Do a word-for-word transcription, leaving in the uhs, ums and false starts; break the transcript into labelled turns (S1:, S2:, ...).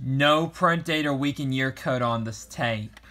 S1: No print date or week and year code on this tape.